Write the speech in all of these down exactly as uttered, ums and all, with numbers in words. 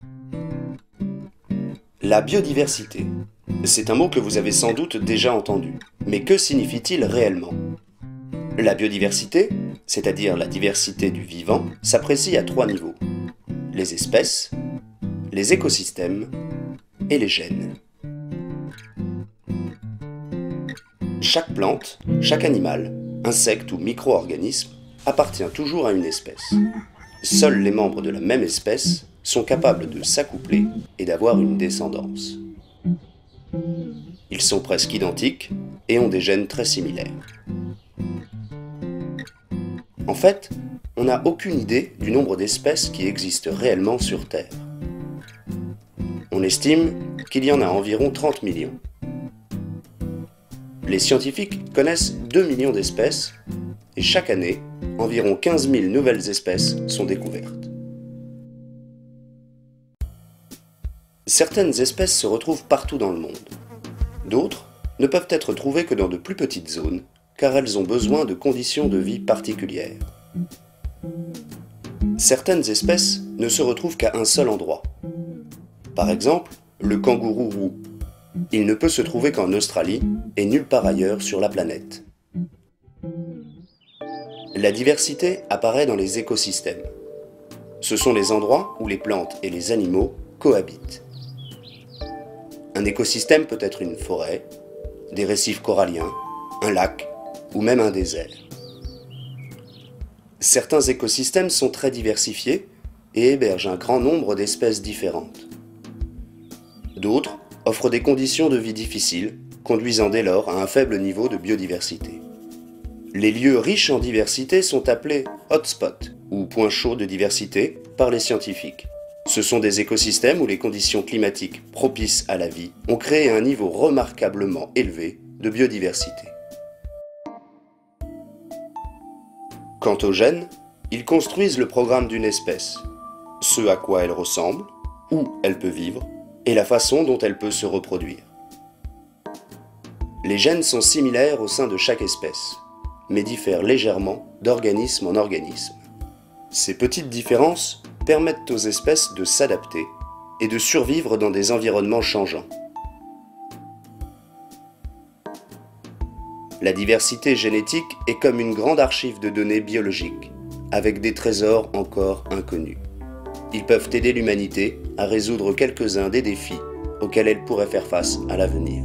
La biodiversité. C'est un mot que vous avez sans doute déjà entendu. Mais que signifie-t-il réellement? La biodiversité, c'est-à-dire la diversité du vivant, s'apprécie à trois niveaux. Les espèces, les écosystèmes et les gènes. Chaque plante, chaque animal, insecte ou micro-organisme appartient toujours à une espèce. Seuls les membres de la même espèce sont capables de s'accoupler et d'avoir une descendance. Ils sont presque identiques et ont des gènes très similaires. En fait, on n'a aucune idée du nombre d'espèces qui existent réellement sur Terre. On estime qu'il y en a environ trente millions. Les scientifiques connaissent deux millions d'espèces et chaque année, environ quinze mille nouvelles espèces sont découvertes. Certaines espèces se retrouvent partout dans le monde. D'autres ne peuvent être trouvées que dans de plus petites zones, car elles ont besoin de conditions de vie particulières. Certaines espèces ne se retrouvent qu'à un seul endroit. Par exemple, le kangourou roux. Il ne peut se trouver qu'en Australie et nulle part ailleurs sur la planète. La diversité apparaît dans les écosystèmes. Ce sont les endroits où les plantes et les animaux cohabitent. Un écosystème peut être une forêt, des récifs coralliens, un lac ou même un désert. Certains écosystèmes sont très diversifiés et hébergent un grand nombre d'espèces différentes. D'autres offrent des conditions de vie difficiles, conduisant dès lors à un faible niveau de biodiversité. Les lieux riches en diversité sont appelés hotspots, ou points chauds de diversité, par les scientifiques. Ce sont des écosystèmes où les conditions climatiques propices à la vie ont créé un niveau remarquablement élevé de biodiversité. Quant aux gènes, ils construisent le programme d'une espèce, ce à quoi elle ressemble, où elle peut vivre, et la façon dont elle peut se reproduire. Les gènes sont similaires au sein de chaque espèce, mais diffèrent légèrement d'organisme en organisme. Ces petites différences permettent aux espèces de s'adapter et de survivre dans des environnements changeants. La diversité génétique est comme une grande archive de données biologiques, avec des trésors encore inconnus. Ils peuvent aider l'humanité à résoudre quelques-uns des défis auxquels elle pourrait faire face à l'avenir.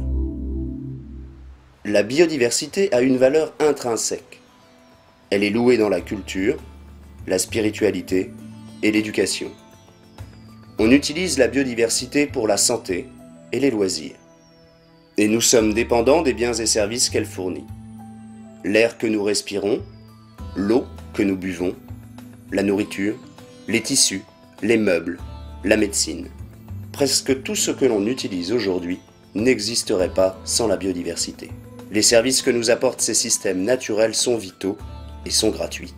La biodiversité a une valeur intrinsèque. Elle est louée dans la culture, la spiritualité et l'éducation. On utilise la biodiversité pour la santé et les loisirs. Et nous sommes dépendants des biens et services qu'elle fournit. L'air que nous respirons, l'eau que nous buvons, la nourriture, les tissus, les meubles, la médecine. Presque tout ce que l'on utilise aujourd'hui n'existerait pas sans la biodiversité. Les services que nous apportent ces systèmes naturels sont vitaux et sont gratuits.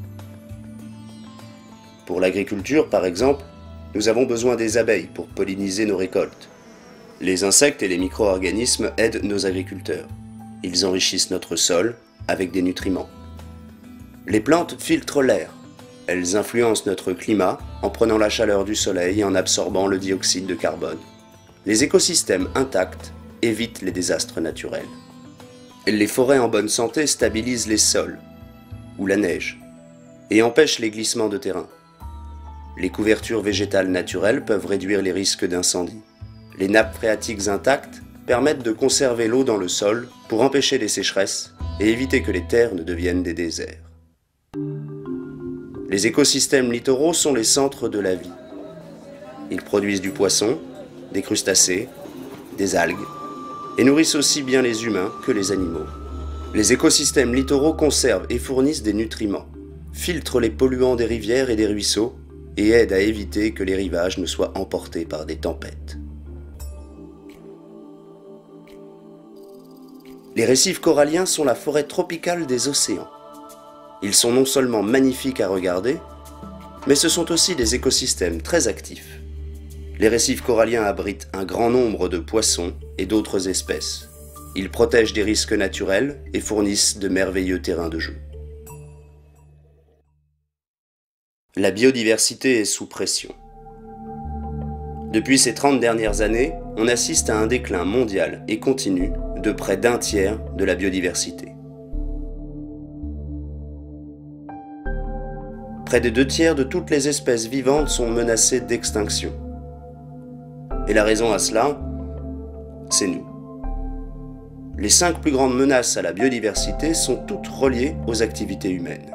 Pour l'agriculture, par exemple, nous avons besoin des abeilles pour polliniser nos récoltes. Les insectes et les micro-organismes aident nos agriculteurs. Ils enrichissent notre sol avec des nutriments. Les plantes filtrent l'air. Elles influencent notre climat en prenant la chaleur du soleil et en absorbant le dioxyde de carbone. Les écosystèmes intacts évitent les désastres naturels. Les forêts en bonne santé stabilisent les sols, ou la neige, et empêchent les glissements de terrain. Les couvertures végétales naturelles peuvent réduire les risques d'incendie. Les nappes phréatiques intactes permettent de conserver l'eau dans le sol pour empêcher les sécheresses et éviter que les terres ne deviennent des déserts. Les écosystèmes littoraux sont les centres de la vie. Ils produisent du poisson, des crustacés, des algues, et nourrissent aussi bien les humains que les animaux. Les écosystèmes littoraux conservent et fournissent des nutriments, filtrent les polluants des rivières et des ruisseaux, et aident à éviter que les rivages ne soient emportés par des tempêtes. Les récifs coralliens sont la forêt tropicale des océans. Ils sont non seulement magnifiques à regarder, mais ce sont aussi des écosystèmes très actifs. Les récifs coralliens abritent un grand nombre de poissons et d'autres espèces. Ils protègent des risques naturels et fournissent de merveilleux terrains de jeu. La biodiversité est sous pression. Depuis ces trente dernières années, on assiste à un déclin mondial et continu de près d'un tiers de la biodiversité. Près des deux tiers de toutes les espèces vivantes sont menacées d'extinction. Et la raison à cela, c'est nous. Les cinq plus grandes menaces à la biodiversité sont toutes reliées aux activités humaines.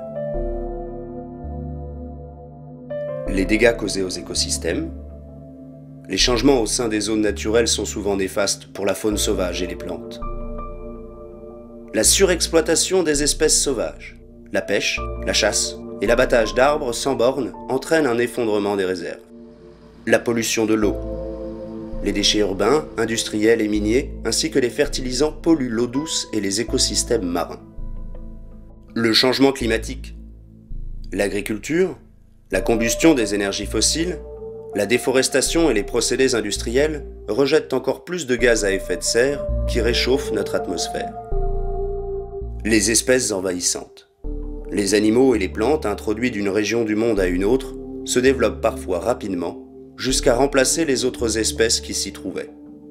Les dégâts causés aux écosystèmes. Les changements au sein des zones naturelles sont souvent néfastes pour la faune sauvage et les plantes. La surexploitation des espèces sauvages, la pêche, la chasse et l'abattage d'arbres sans bornes entraînent un effondrement des réserves. La pollution de l'eau. Les déchets urbains, industriels et miniers, ainsi que les fertilisants polluent l'eau douce et les écosystèmes marins. Le changement climatique. L'agriculture, la combustion des énergies fossiles, la déforestation et les procédés industriels rejettent encore plus de gaz à effet de serre qui réchauffent notre atmosphère. Les espèces envahissantes. Les animaux et les plantes introduits d'une région du monde à une autre se développent parfois rapidement jusqu'à remplacer les autres espèces qui s'y trouvaient.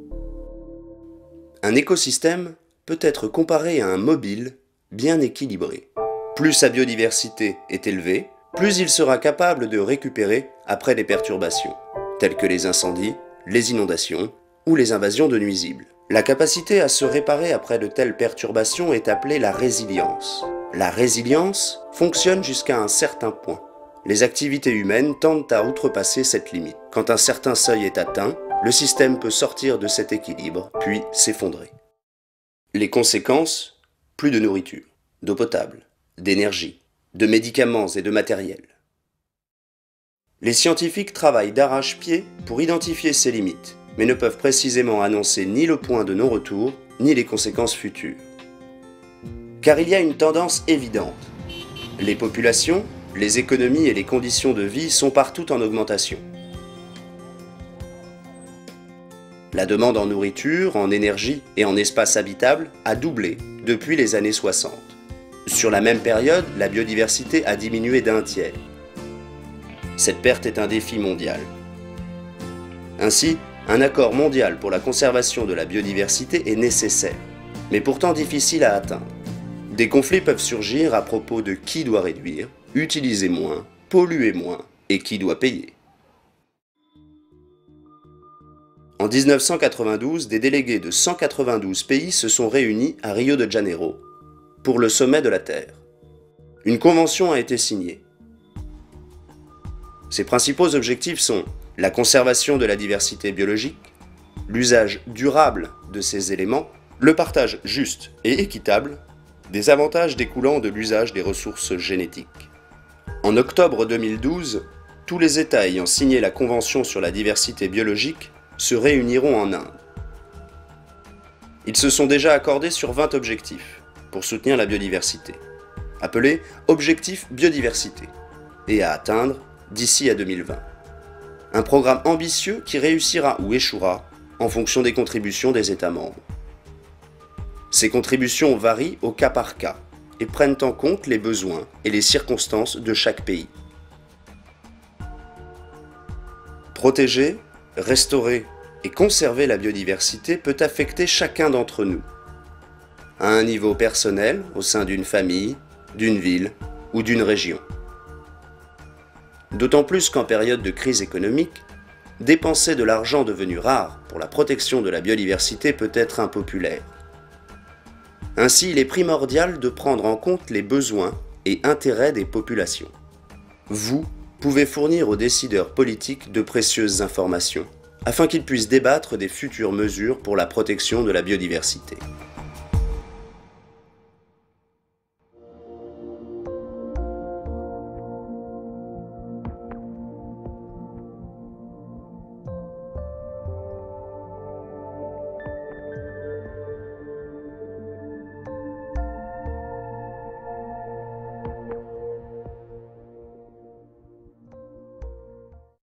Un écosystème peut être comparé à un mobile bien équilibré. Plus sa biodiversité est élevée, plus il sera capable de récupérer après des perturbations, telles que les incendies, les inondations ou les invasions de nuisibles. La capacité à se réparer après de telles perturbations est appelée la résilience. La résilience fonctionne jusqu'à un certain point. Les activités humaines tendent à outrepasser cette limite. Quand un certain seuil est atteint, le système peut sortir de cet équilibre, puis s'effondrer. Les conséquences, plus de nourriture, d'eau potable, d'énergie, de médicaments et de matériel. Les scientifiques travaillent d'arrache-pied pour identifier ces limites, mais ne peuvent précisément annoncer ni le point de non-retour, ni les conséquences futures. Car il y a une tendance évidente. Les populations, les économies et les conditions de vie sont partout en augmentation. La demande en nourriture, en énergie et en espace habitable a doublé depuis les années soixante. Sur la même période, la biodiversité a diminué d'un tiers. Cette perte est un défi mondial. Ainsi, un accord mondial pour la conservation de la biodiversité est nécessaire, mais pourtant difficile à atteindre. Des conflits peuvent surgir à propos de qui doit réduire, utiliser moins, polluer moins et qui doit payer. En mille neuf cent quatre-vingt-douze, des délégués de cent quatre-vingt-douze pays se sont réunis à Rio de Janeiro pour le sommet de la Terre. Une convention a été signée. Ses principaux objectifs sont la conservation de la diversité biologique, l'usage durable de ces éléments, le partage juste et équitable des avantages découlant de l'usage des ressources génétiques. En octobre deux mille douze, tous les États ayant signé la Convention sur la diversité biologique se réuniront en Inde. Ils se sont déjà accordés sur vingt objectifs pour soutenir la biodiversité, appelés Objectifs Biodiversité, et à atteindre d'ici à deux mille vingt. Un programme ambitieux qui réussira ou échouera en fonction des contributions des États membres. Ces contributions varient au cas par cas et prennent en compte les besoins et les circonstances de chaque pays. Protéger, restaurer et conserver la biodiversité peut affecter chacun d'entre nous, à un niveau personnel au sein d'une famille, d'une ville ou d'une région. D'autant plus qu'en période de crise économique, dépenser de l'argent devenu rare pour la protection de la biodiversité peut être impopulaire. Ainsi, il est primordial de prendre en compte les besoins et intérêts des populations. Vous pouvez fournir aux décideurs politiques de précieuses informations, afin qu'ils puissent débattre des futures mesures pour la protection de la biodiversité.